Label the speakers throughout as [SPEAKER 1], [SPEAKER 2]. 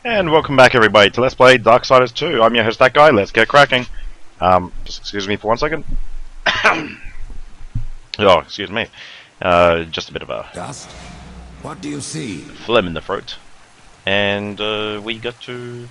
[SPEAKER 1] And welcome back everybody to Let's Play Darksiders 2. I'm your host, That Guy. Let's get cracking. Just excuse me for 1 second. Oh, excuse me. Just a bit of a
[SPEAKER 2] Dust? What do you see?
[SPEAKER 1] phlegm in the throat. And we got to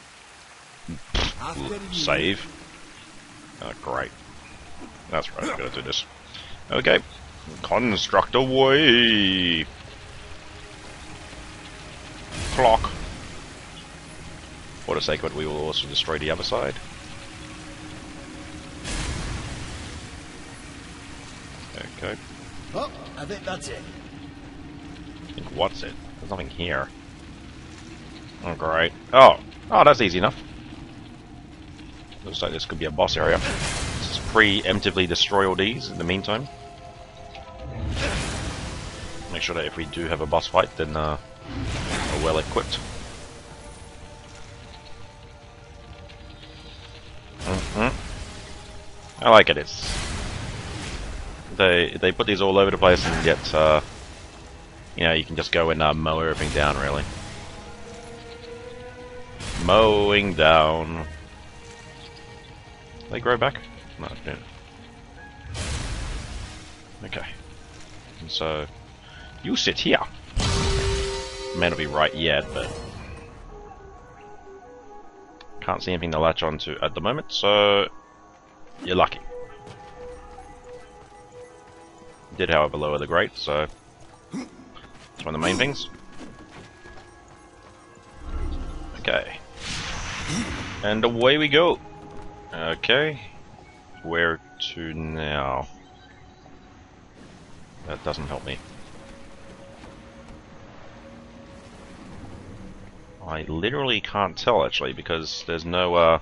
[SPEAKER 1] save. Oh, great. That's right, I gotta do this. Okay. Construct away. Clock. For the sake of it, we will also destroy the other side. Okay.
[SPEAKER 3] Oh, I think that's it.
[SPEAKER 1] I think what's it? There's nothing here. Oh, great. Oh, that's easy enough. Looks like this could be a boss area. Let's just preemptively destroy all these in the meantime. Make sure that if we do have a boss fight, then we're well equipped. I like it. It's they put these all over the place, and yet you know, you can just go and mow everything down. Really, mowing down. They grow back? No, yeah. Okay. And so you sit here. May not be right yet, but can't see anything to latch onto at the moment, so you're lucky. Did, however, lower the grate, so it's one of the main things. Okay. And away we go. Okay. Where to now? That doesn't help me. I literally can't tell, actually, because there's no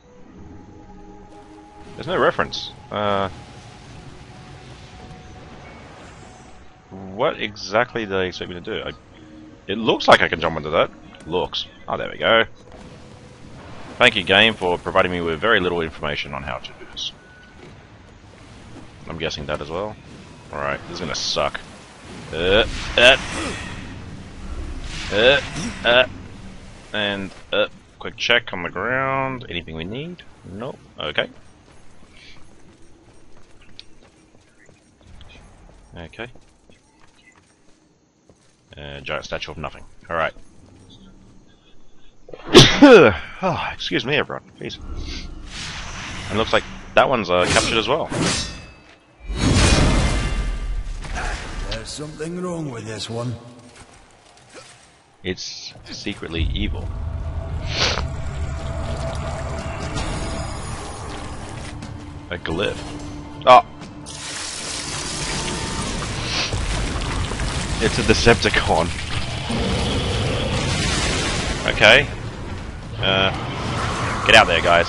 [SPEAKER 1] reference. What exactly do they expect me to do? It looks like I can jump into that. Looks. Oh, there we go. Thank you, game, for providing me with very little information on how to do this. I'm guessing that as well. Alright, this is gonna suck. And quick check on the ground. Anything we need? Nope. Okay. Okay. Giant statue of nothing. Alright. Oh, excuse me, everyone. Please. And looks like that one's captured as well.
[SPEAKER 3] There's something wrong with this one.
[SPEAKER 1] It's secretly evil. A glyph. Oh! It's a Decepticon. Okay. Get out there, guys.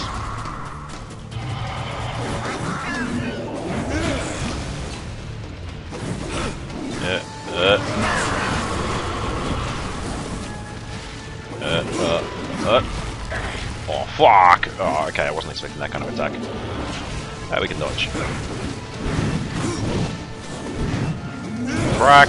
[SPEAKER 1] Oh, fuck! Oh, okay, I wasn't expecting that kind of attack. We can dodge. Crack!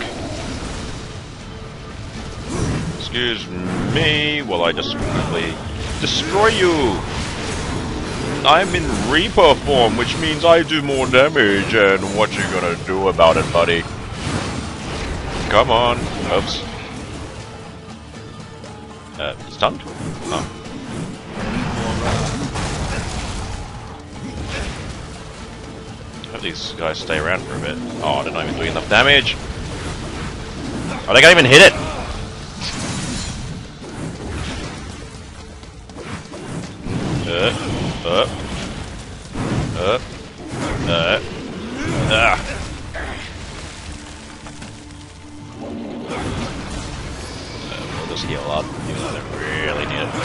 [SPEAKER 1] Excuse me while I just completely destroy you! I'm in Reaper form, which means I do more damage, and what you gonna do about it, buddy? Come on! Oops. Stunned? Oh. Hope these guys stay around for a bit. Oh, they're not even doing enough damage! Oh, they can't even hit it! We'll just heal up, even though they really need it.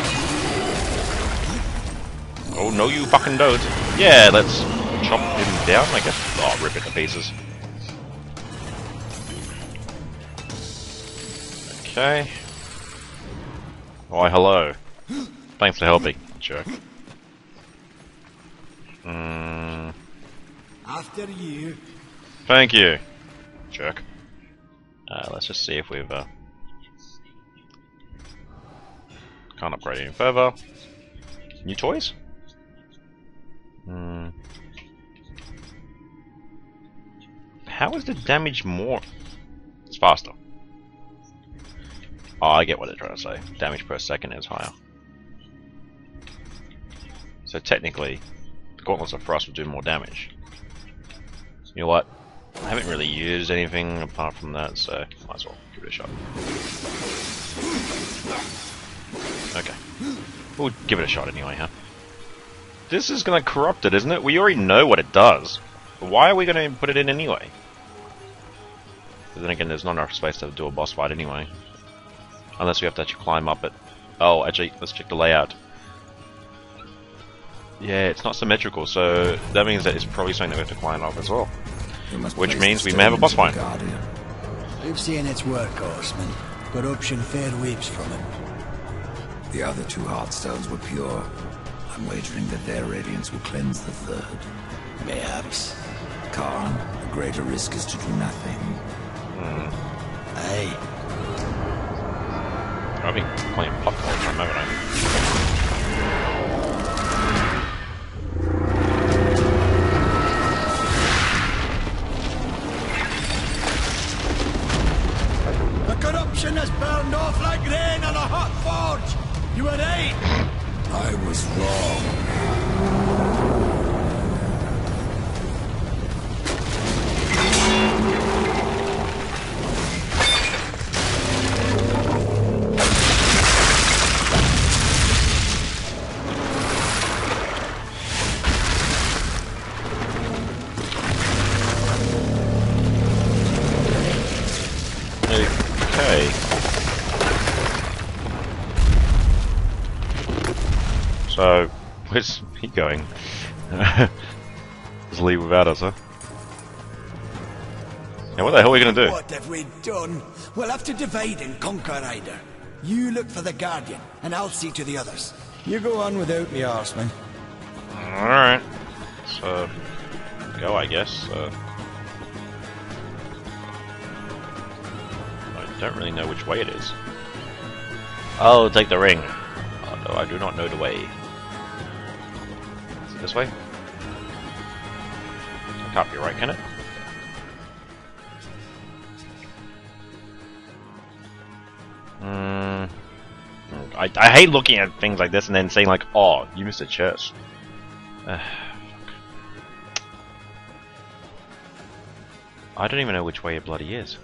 [SPEAKER 1] Oh no, you fucking don't! Yeah, let's chop him down, I guess. Oh, rip it to pieces. Okay. Why, hello. Thanks for helping, jerk.
[SPEAKER 3] After you.
[SPEAKER 1] Thank you, jerk. Let's just see if we've Can't upgrade any further. New toys? How is the damage more? It's faster. Oh, I get what they're trying to say. Damage per second is higher. So technically, the Gauntlets of Frost would do more damage. You know what? I haven't really used anything apart from that, so might as well give it a shot. Okay. We'll give it a shot anyway, huh? This is gonna corrupt it, isn't it? We already know what it does. But why are we gonna put it in anyway? But then again, there's not enough space to do a boss fight anyway. Unless we have to actually climb up it. Oh, actually, let's check the layout. Yeah, it's not symmetrical, so that means that it's probably something that we have to climb up as well. Which means we may have a boss fight.
[SPEAKER 3] We've seen its work, Horseman. Corruption fair weeps from it.
[SPEAKER 2] The other two Heartstones were pure. I'm wagering that their radiance will cleanse the third.
[SPEAKER 3] Mayhaps.
[SPEAKER 2] Khan, the greater risk is to do nothing.
[SPEAKER 3] Aye.
[SPEAKER 1] I've been playing Puck all the time, haven't I?
[SPEAKER 3] The corruption has burned off like rain on a hot forge. You were right.
[SPEAKER 2] I was wrong.
[SPEAKER 1] Okay. So, where's he going? Just leave without us, huh? Now, what the hell are we gonna do?
[SPEAKER 3] What have we done? We'll have to divide and conquer, either. You look for the Guardian, and I'll see to the others. You go on without me, Horseman.
[SPEAKER 1] Alright. So, go, I guess. I don't really know which way it is. I'll take the ring. Although I do not know the way. Is it this way? It can't be right, can it? I hate looking at things like this and then saying like, oh, you missed a chest. I don't even know which way it bloody is.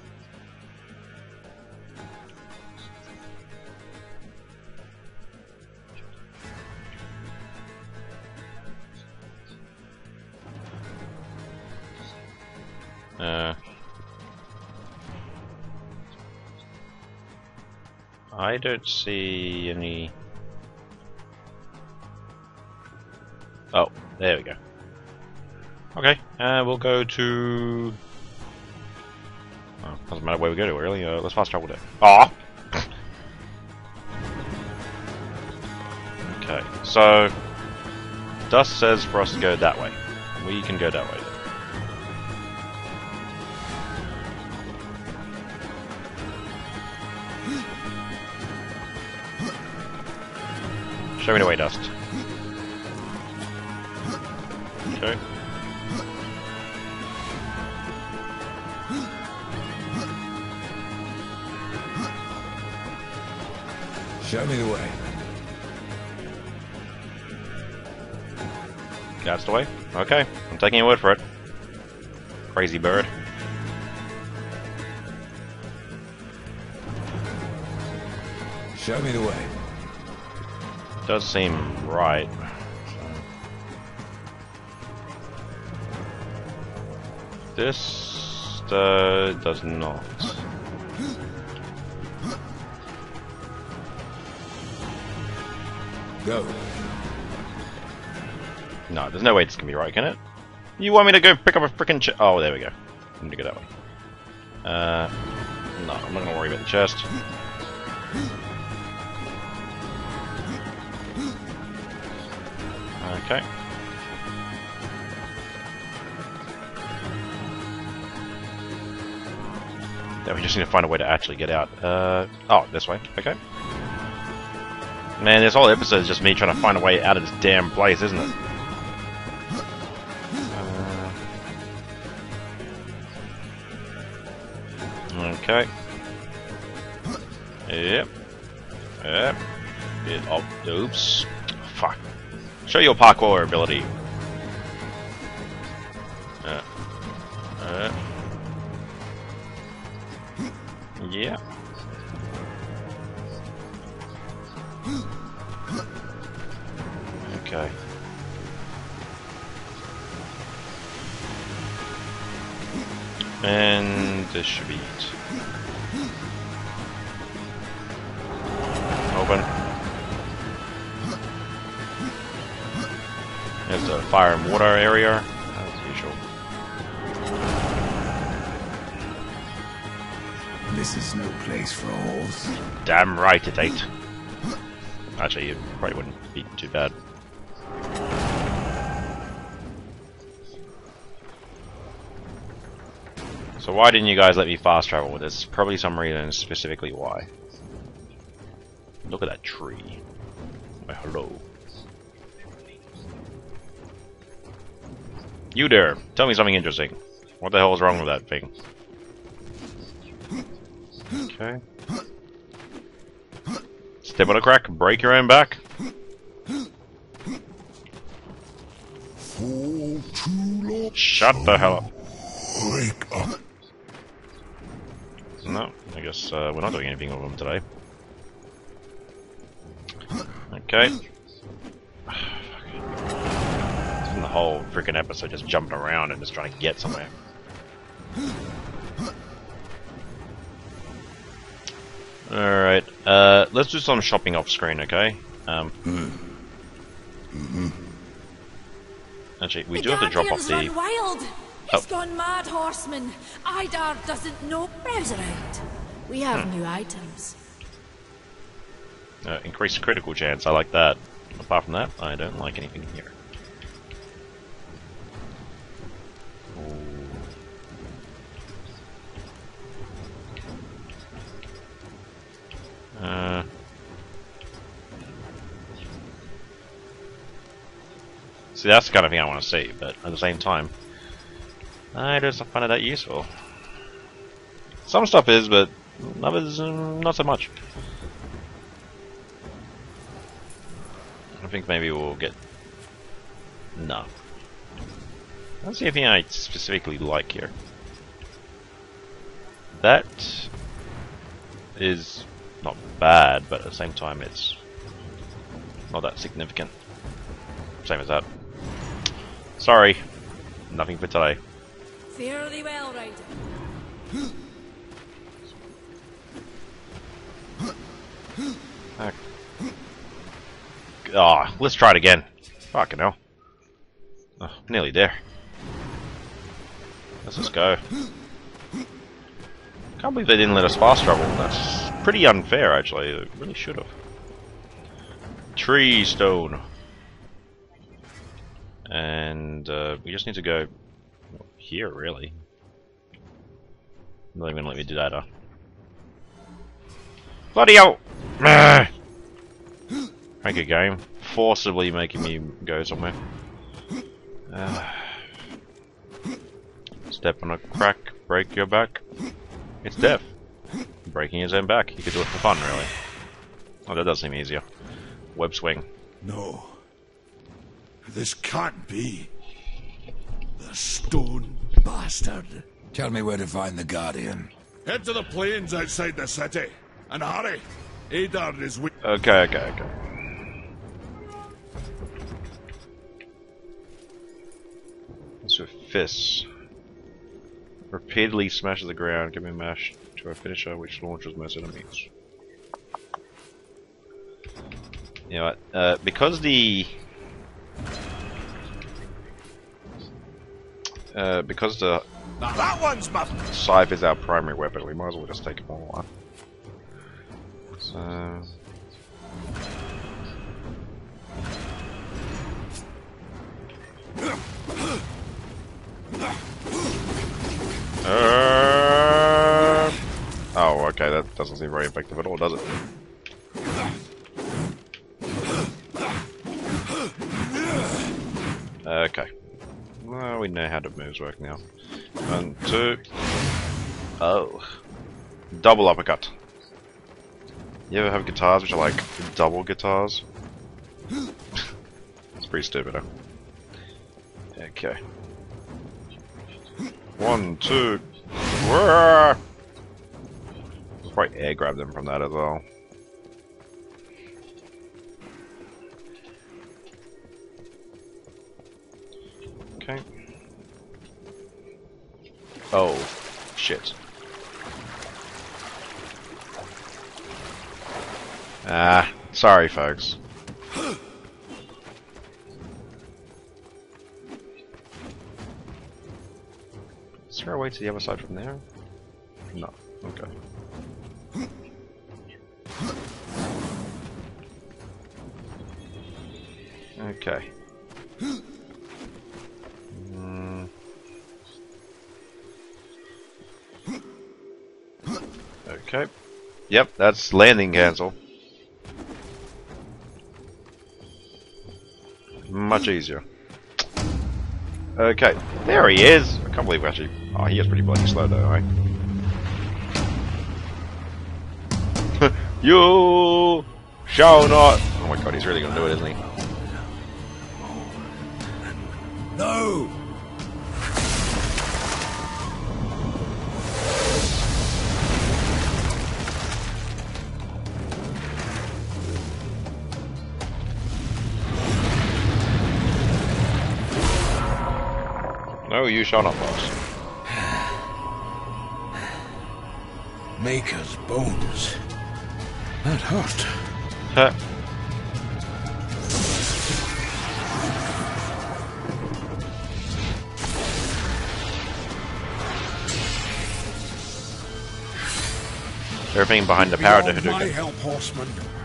[SPEAKER 1] I don't see any... Oh, there we go. Okay, we'll go to... Oh, doesn't matter where we go to, really. Let's fast travel there. Ah! Okay, so... Dust says for us to go that way. We can go that way then. Show me the way, Dust. Okay.
[SPEAKER 2] Show me the way.
[SPEAKER 1] That's the way? Okay, I'm taking your word for it. Crazy bird.
[SPEAKER 2] Show me the way.
[SPEAKER 1] Does seem right. This does not.
[SPEAKER 2] Go.
[SPEAKER 1] No, there's no way this can be right, can it? You want me to go pick up a frickin' chest? Oh, there we go. I need to go that way. No, I'm not gonna worry about the chest. Okay. Then we just need to find a way to actually get out. Oh, this way. Okay. Man, this whole episode is just me trying to find a way out of this damn place, isn't it? Okay. Yep. Yep. Oh, oops. Fuck. Show your parkour ability. Yeah. Okay. And this should be it. Open. There's the fire and water area, as usual.
[SPEAKER 2] This is no place for a horse.
[SPEAKER 1] Damn right it ain't. Actually, it probably wouldn't be too bad. So why didn't you guys let me fast travel? There's probably some reason, specifically why. Look at that tree. Why, hello. You there, tell me something interesting. What the hell is wrong with that thing? Okay. Step on a crack, break your own back. Shut the hell up.
[SPEAKER 2] Wake up.
[SPEAKER 1] No, I guess we're not doing anything with them today. Okay. The whole freaking episode just jumping around and just trying to get somewhere. Alright, let's do some shopping off screen, okay? Actually, we do have to drop off the...
[SPEAKER 4] Run wild. He's gone mad, horseman. Idar doesn't know. Browse around. We have new items.
[SPEAKER 1] Increased critical chance, I like that. Apart from that, I don't like anything here. See, that's the kind of thing I want to see, but at the same time, I just don't find it that useful. Some stuff is, but others, not so much. I think maybe we'll get... No. I don't see anything I specifically like here. That is not bad, but at the same time it's not that significant. Same as that. Sorry, nothing for today.
[SPEAKER 4] Fare thee well, rider.
[SPEAKER 1] Oh, let's try it again. Fucking hell. Oh, nearly there. Let's just go. Can't believe they didn't let us fast travel. That's pretty unfair, actually. They really should have. Tree stone. And we just need to go here, really. Not even gonna let me do that, huh? Bloody hell! Make a game. Forcibly making me go somewhere. Step on a crack, break your back. It's death. Breaking his own back. You could do it for fun, really. Oh, that does seem easier. Web swing.
[SPEAKER 2] No. This can't be. The stone bastard. Tell me where to find the Guardian.
[SPEAKER 5] Head to the plains outside the city. And hurry. Adar is weak.
[SPEAKER 1] Okay. That's with fists. Repeatedly smashes the ground, giving mash to a finisher which launches most enemies. You know what? Because the
[SPEAKER 5] Now that one's my...
[SPEAKER 1] scythe is our primary weapon, we might as well just take them all on. So... oh, okay, that doesn't seem very effective at all, does it? Okay. Well, we know how the moves work now. 1, 2. Oh. Double uppercut. You ever have guitars which are like double guitars? It's pretty stupid, huh? Okay. 1, 2. I'll probably air grab them from that as well. Okay. Oh, shit. Ah, sorry folks. Is there a way to the other side from there? No. Okay. Okay. Okay. Yep, that's landing cancel. Much easier. Okay, there he is! I can't believe we actually... Oh, he is pretty bloody slow though, right? You shall not... Oh my god, he's really gonna do it, isn't he?
[SPEAKER 3] No!
[SPEAKER 1] No, you shall not pass.
[SPEAKER 2] Maker's bones. That hurt.
[SPEAKER 1] Huh. Everything behind the power to
[SPEAKER 2] Beyond my
[SPEAKER 1] Hadouken.
[SPEAKER 2] help, horseman.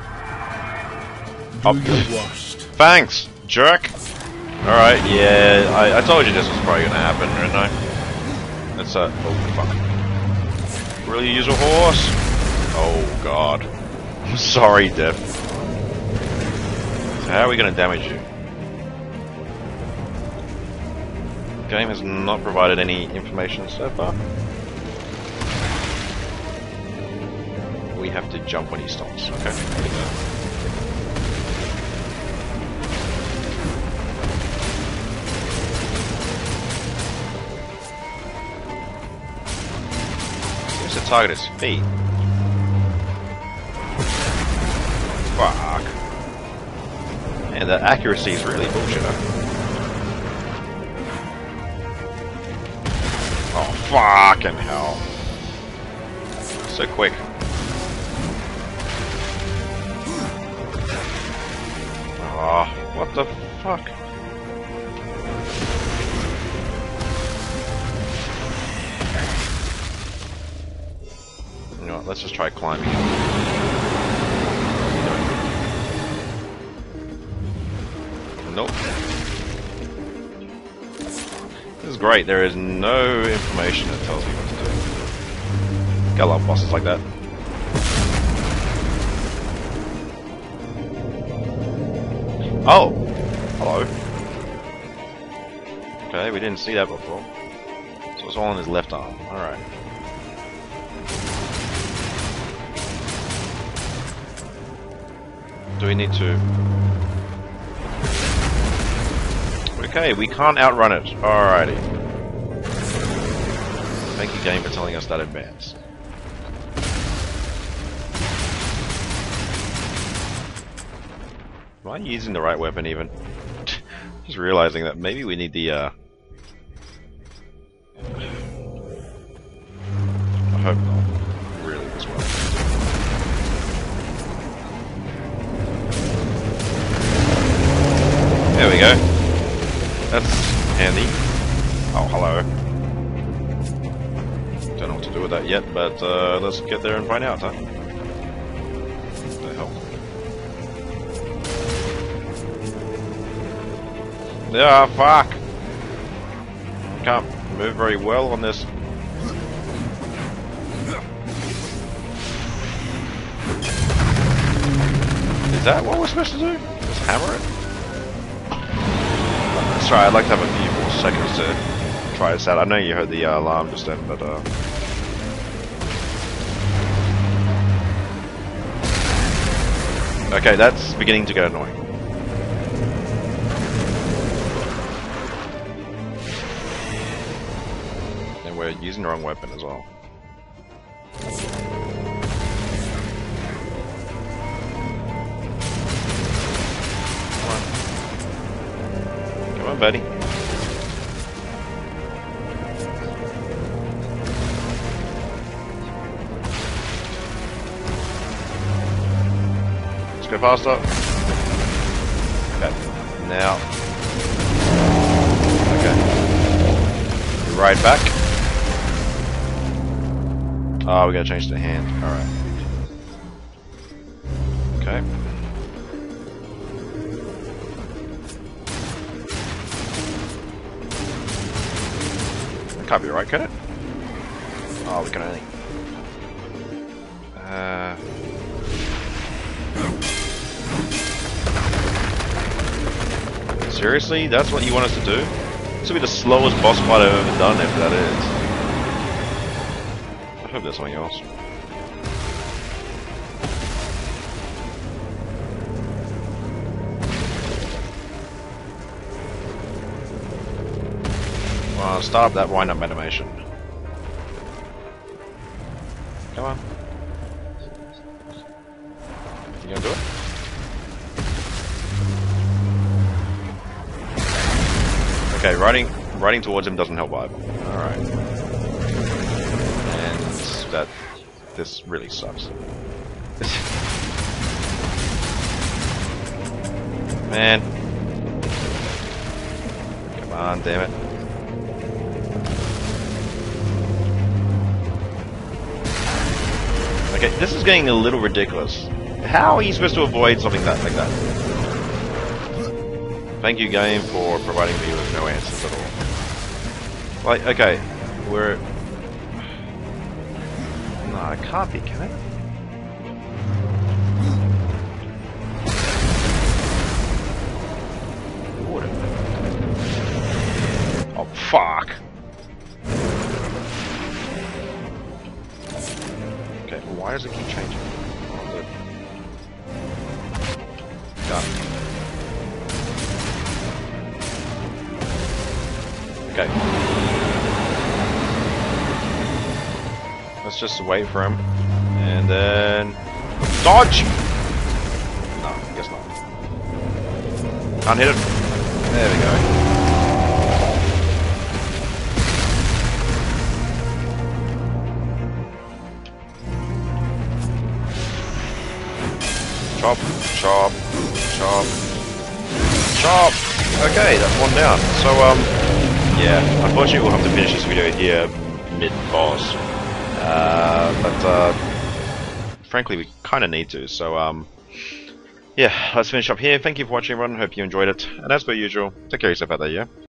[SPEAKER 1] Oh.
[SPEAKER 2] Do your worst.
[SPEAKER 1] Thanks, jerk! Alright, yeah, I told you this was probably gonna happen, didn't I? Let's, oh, fuck. Really use a horse? Oh, god. I'm sorry, Dev. So how are we gonna damage you? The game has not provided any information so far. We have to jump when he stops, okay? To target his feet. Fuck. And the accuracy is really bullshit. Oh, fucking hell. So quick. Oh, what the fuck? You know what, let's just try climbing. Nope. This is great, there is no information that tells me what to do. Got a lot of bosses like that. Oh! Hello. Okay, we didn't see that before. So it's all on his left arm, alright. Do we need to... Okay, we can't outrun it. Alrighty. Thank you, game, for telling us that in advance. Am I using the right weapon, even? Just realizing that maybe we need the, I hope not. Really, this one. There we go. That's handy. Oh, hello. Don't know what to do with that yet, but let's get there and find out, huh? What the hell? Yeah, fuck! Can't move very well on this. Is that what we're supposed to do? Just hammer it? Sorry, I'd like to have a few more seconds to try this out. I know you heard the alarm just then, but okay, that's beginning to get annoying. And we're using the wrong weapon as well. Come on, buddy. Let's go faster. Okay. Now. Okay. Right back. Oh, we gotta change the hand. Alright. Okay. That can't be right, can it? Oh, we can only... Seriously? That's what you want us to do? This will be the slowest boss fight I've ever done, if that is. I hope there's something else. Well, start that wind-up animation. Come on. You gonna do it? Okay, riding towards him doesn't help either. Alright. And this really sucks. Man. Come on, damn it. Okay, this is getting a little ridiculous. How are you supposed to avoid something like that? Thank you, game, for providing me with no answers at all. Like, okay, we're... No, it can't be, can it? Water. Oh, fuck! Okay, well, why does it keep changing? Oh, good. Done. Okay. Let's just wait for him. And then... Dodge! No, I guess not. Can't hit it. There we go. Chop, chop, chop, chop! Okay, that's one down. So, yeah, unfortunately we'll have to finish this video here mid-boss. But frankly we kinda need to, so yeah, let's finish up here. Thank you for watching everyone, hope you enjoyed it, and as per usual, take care of yourself out there, yeah?